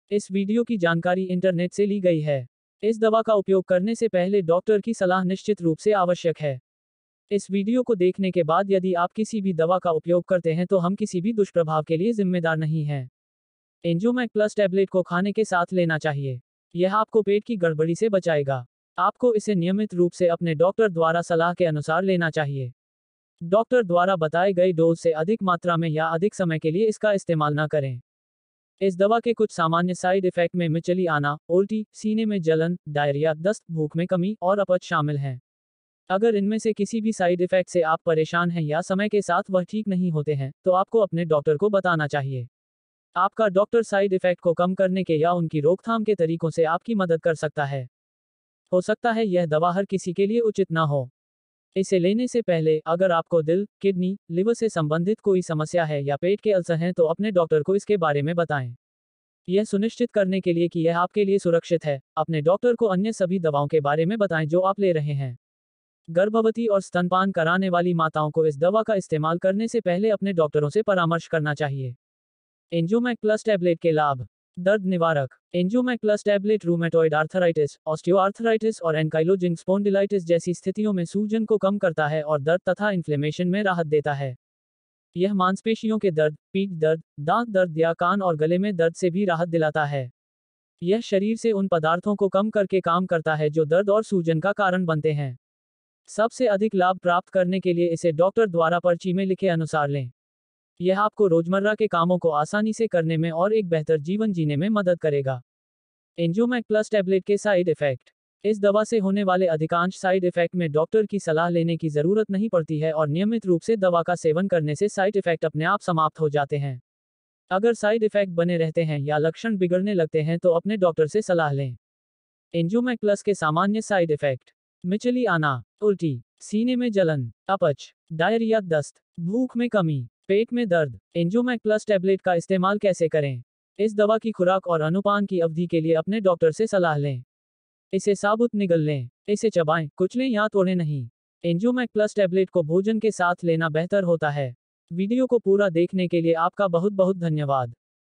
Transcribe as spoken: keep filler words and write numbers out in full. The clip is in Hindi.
इस वीडियो की जानकारी इंटरनेट से ली गई है। इस दवा का उपयोग करने से पहले डॉक्टर की सलाह निश्चित रूप से आवश्यक है। इस वीडियो को देखने के बाद यदि आप किसी भी दवा का उपयोग करते हैं तो हम किसी भी दुष्प्रभाव के लिए जिम्मेदार नहीं हैं। एंजियोमैक प्लस टैबलेट को खाने के साथ लेना चाहिए। यह आपको पेट की गड़बड़ी से बचाएगा। आपको इसे नियमित रूप से अपने डॉक्टर द्वारा सलाह के अनुसार लेना चाहिए। डॉक्टर द्वारा बताए गए डोज से अधिक मात्रा में या अधिक समय के लिए इसका इस्तेमाल न करें। इस दवा के कुछ सामान्य साइड इफेक्ट में मिचली आना, उल्टी, सीने में जलन, डायरिया, दस्त, भूख में कमी और अपच शामिल हैं। अगर इनमें से किसी भी साइड इफेक्ट से आप परेशान हैं या समय के साथ वह ठीक नहीं होते हैं, तो आपको अपने डॉक्टर को बताना चाहिए। आपका डॉक्टर साइड इफेक्ट को कम करने के या उनकी रोकथाम के तरीकों से आपकी मदद कर सकता है। हो सकता है यह दवा हर किसी के लिए उचित ना हो। इसे लेने से पहले अगर आपको दिल, किडनी, लिवर से संबंधित कोई समस्या है या पेट के अल्सर हैं तो अपने डॉक्टर को इसके बारे में बताएं। यह सुनिश्चित करने के लिए कि यह आपके लिए सुरक्षित है, अपने डॉक्टर को अन्य सभी दवाओं के बारे में बताएं जो आप ले रहे हैं। गर्भवती और स्तनपान कराने वाली माताओं को इस दवा का इस्तेमाल करने से पहले अपने डॉक्टरों से परामर्श करना चाहिए। एंजियोमैक प्लस टैबलेट के लाभ। दर्द निवारक। Angiomac plus tablet rheumatoid arthritis, osteoarthritis और एंकाइलोजिंग स्पॉन्डिलाइटिस जैसी स्थितियों में सूजन को कम करता है और दर्द तथा इन्फ्लेमेशन में राहत देता है। यह मांसपेशियों के दर्द, पीठ दर्द, दांत दर्द या कान और गले में दर्द से भी राहत दिलाता है। यह शरीर से उन पदार्थों को कम करके काम करता है जो दर्द और सूजन का कारण बनते हैं। सबसे अधिक लाभ प्राप्त करने के लिए इसे डॉक्टर द्वारा पर्ची में लिखे अनुसार लें। यह आपको रोजमर्रा के कामों को आसानी से करने में और एक बेहतर जीवन जीने में मदद करेगा। एंजियोमैक प्लस टैबलेट के साइड इफेक्ट। इस दवा से होने वाले अधिकांश साइड इफेक्ट में डॉक्टर की सलाह लेने की जरूरत नहीं पड़ती है और नियमित रूप से दवा का सेवन करने से साइड इफेक्ट अपने आप समाप्त हो जाते हैं। अगर साइड इफेक्ट बने रहते हैं या लक्षण बिगड़ने लगते हैं तो अपने डॉक्टर से सलाह लें। एंजियोमैक प्लस के सामान्य साइड इफेक्ट। मिचली आना, उल्टी, सीने में जलन, अपच, डायरिया, दस्त, भूख में कमी, पेट में दर्द। एंजियोमैक प्लस टैबलेट का इस्तेमाल कैसे करें? इस दवा की खुराक और अनुपान की अवधि के लिए अपने डॉक्टर से सलाह लें। इसे साबुत निगल लें। इसे चबाएं, कुचलें या तोड़ें नहीं। एंजियोमैक प्लस टैबलेट को भोजन के साथ लेना बेहतर होता है। वीडियो को पूरा देखने के लिए आपका बहुत बहुत धन्यवाद।